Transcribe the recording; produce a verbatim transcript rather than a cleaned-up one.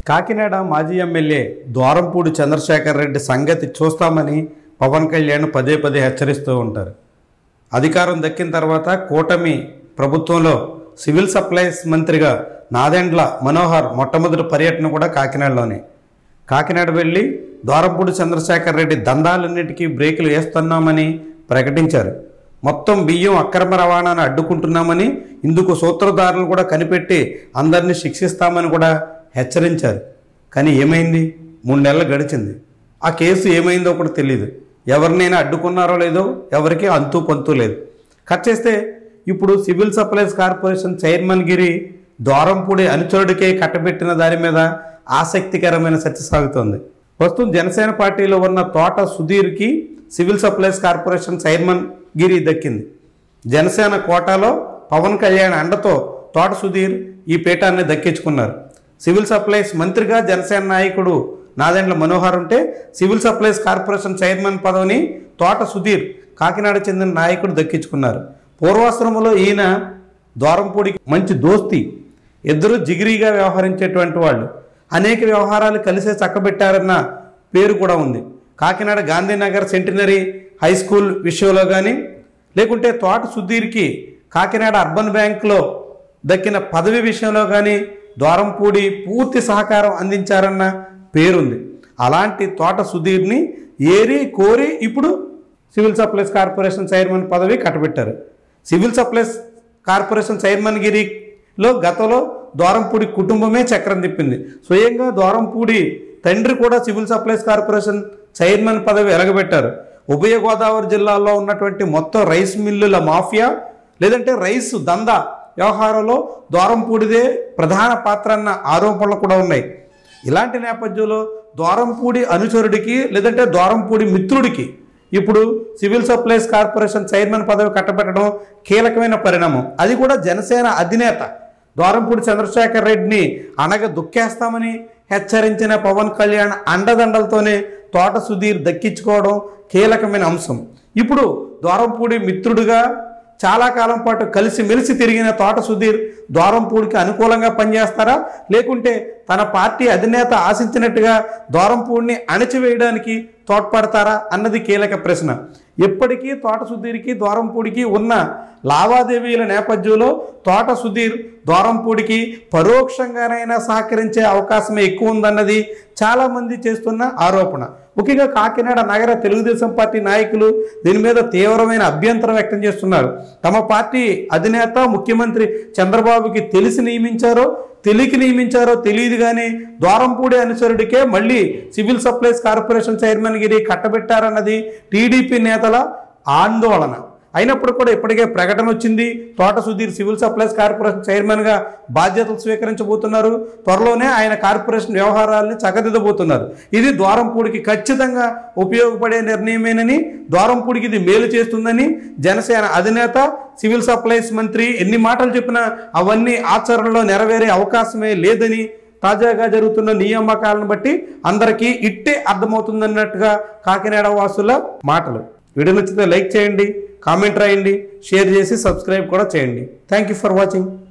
కాకినాడ మాజీ ఎమ్మెల్యే ద్వారంపూడి చంద్రశేఖర్ రెడ్డి సంగతి చూస్తామని పవన్ కళ్యాణ్ పదే పదే హెచ్చరిస్తూ ఉంటారు. అధికారం దక్కిన తర్వాత కూటమి ప్రభుత్వంలో సివిల్ సప్లైస్ మంత్రిగా నాదెండ్ల మనోహర్ మొట్టమొదటి పర్యటన కూడా కాకినాడలోనే. కాకినాడ వెళ్ళి ద్వారంపూడి చంద్రశేఖర్ రెడ్డి దందాలన్నిటికీ బ్రేకులు వేస్తున్నామని ప్రకటించారు. మొత్తం బియ్యం అక్రమ రవాణాను అడ్డుకుంటున్నామని, ఇందుకు సూత్రధారులు కూడా కనిపెట్టి అందరినీ శిక్షిస్తామని కూడా హెచ్చరించారు. కానీ ఏమైంది? మూడు నెలలు గడిచింది. ఆ కేసు ఏమైందో కూడా తెలియదు. ఎవరినైనా అడ్డుకున్నారో లేదో ఎవరికి అంతు పొంతు లేదు. కట్ చేస్తే ఇప్పుడు సివిల్ సప్లైస్ కార్పొరేషన్ చైర్మన్ గిరి ద్వారంపూడి అనుచరుడికే కట్టబెట్టిన దాని మీద ఆసక్తికరమైన చర్చ సాగుతోంది. ప్రస్తుతం జనసేన పార్టీలో ఉన్న తోట సుధీర్కి సివిల్ సప్లైస్ కార్పొరేషన్ చైర్మన్ గిరి దక్కింది. జనసేన కోటాలో పవన్ కళ్యాణ్ అండతో తోట సుధీర్ ఈ పీఠాన్ని దక్కించుకున్నారు. సివిల్ సప్లైస్ మంత్రిగా జనసేన నాయకుడు నాదెండ్ల మనోహర్ ఉంటే సివిల్ సప్లైస్ కార్పొరేషన్ చైర్మన్ పదవిని తోట సుధీర్ కాకినాడ చెందిన నాయకుడు దక్కించుకున్నారు. పూర్వాశ్రమంలో ఈయన ద్వారంపూడికి మంచి దోస్తి, ఇద్దరు జిగిరీగా వ్యవహరించేటువంటి వాళ్ళు. అనేక వ్యవహారాలు కలిసే చక్కబెట్టారన్న పేరు కూడా ఉంది. Kakinada Gandhinagar centenary high school విషయంలో కానీ, లేకుంటే తోట సుధీర్కి కాకినాడ అర్బన్ బ్యాంకులో దక్కిన పదవి విషయంలో కానీ ద్వారంపూడి పూర్తి సహకారం అందించారన్న పేరుంది. అలాంటి తోట సుధీర్ని ఏరి కోరి ఇప్పుడు సివిల్ సప్లైస్ కార్పొరేషన్ చైర్మన్ పదవి కట్టబెట్టారు. సివిల్ సప్లైస్ కార్పొరేషన్ చైర్మన్ గిరిలో గతంలో ద్వారంపూడి కుటుంబమే చక్రం తిప్పింది. స్వయంగా ద్వారంపూడి తండ్రి కూడా సివిల్ సప్లైస్ కార్పొరేషన్ చైర్మన్ పదవి ఎలగబెట్టారు. ఉభయ గోదావరి జిల్లాలో ఉన్నటువంటి మొత్తం రైస్ మిల్లుల మాఫియా, లేదంటే రైస్ దందా వ్యవహారంలో ద్వారంపూడిదే ప్రధాన పాత్ర అన్న ఆరోపణలు కూడా ఉన్నాయి. ఇలాంటి నేపథ్యంలో ద్వారంపూడి అనుచరుడికి, లేదంటే ద్వారంపూడి మిత్రుడికి ఇప్పుడు సివిల్ సప్లైస్ కార్పొరేషన్ చైర్మన్ పదవి కట్టబెట్టడం కీలకమైన పరిణామం. అది కూడా జనసేన అధినేత ద్వారంపూడి చంద్రశేఖర్ రెడ్డిని అనగ దుక్కేస్తామని హెచ్చరించిన పవన్ కళ్యాణ్ అండదండలతోనే తోట సుధీర్ దక్కించుకోవడం కీలకమైన అంశం. ఇప్పుడు ద్వారంపూడి మిత్రుడిగా చాలా కాలం పాటు కలిసి మెలిసి తిరిగిన తోట సుధీర్ ద్వారంపూడికి అనుకూలంగా పనిచేస్తారా, లేకుంటే తన పార్టీ అధినేత ఆశించినట్టుగా ద్వారంపూడిని అణచివేయడానికి తోడ్పడతారా అన్నది కీలక ప్రశ్న. ఎప్పటికీ తోట సుధీర్కి ద్వారంపూడికి ఉన్న లావాదేవీల నేపథ్యంలో తోట సుధీర్ ద్వారంపూడికి పరోక్షంగానైనా సహకరించే అవకాశమే ఎక్కువ ఉందన్నది చాలామంది చేస్తున్న ఆరోపణ. ముఖ్యంగా కాకినాడ నగర తెలుగుదేశం పార్టీ నాయకులు దీని మీద తీవ్రమైన అభ్యంతరం వ్యక్తం చేస్తున్నారు. తమ పార్టీ అధినేత ముఖ్యమంత్రి చంద్రబాబుకి తెలిసి నియమించారో తెలియక నియమించారో తెలియదు, కానీ ద్వారంపూడి అనుచరుడికే మళ్ళీ సివిల్ సప్లైస్ కార్పొరేషన్ చైర్మన్ గిరి కట్టబెట్టారన్నది టీడీపీ నేతల ఆందోళన. అయినప్పుడు కూడా ఇప్పటికే ప్రకటన వచ్చింది. తోట సుధీర్ సివిల్ సప్లైస్ కార్పొరేషన్ చైర్మన్గా బాధ్యతలు స్వీకరించబోతున్నారు. త్వరలోనే ఆయన కార్పొరేషన్ వ్యవహారాలని చక్కదిద్దబోతున్నారు. ఇది ద్వారంపూడికి ఖచ్చితంగా ఉపయోగపడే నిర్ణయమేనని, ద్వారంపూడికి ఇది మేలు చేస్తుందని జనసేన అధినేత, సివిల్ సప్లైస్ మంత్రి ఎన్ని మాటలు చెప్పినా అవన్నీ ఆచరణలో నెరవేరే అవకాశమే లేదని తాజాగా జరుగుతున్న నియామకాలను బట్టి అందరికీ ఇట్టే అర్థమవుతుందన్నట్టుగా కాకినాడ వాసుల మాటలు. వీడియో నచ్చితే లైక్ చేయండి, కామెంట్ రాయండి, షేర్ చేసి సబ్స్క్రైబ్ కూడా చేయండి. Thank you for watching.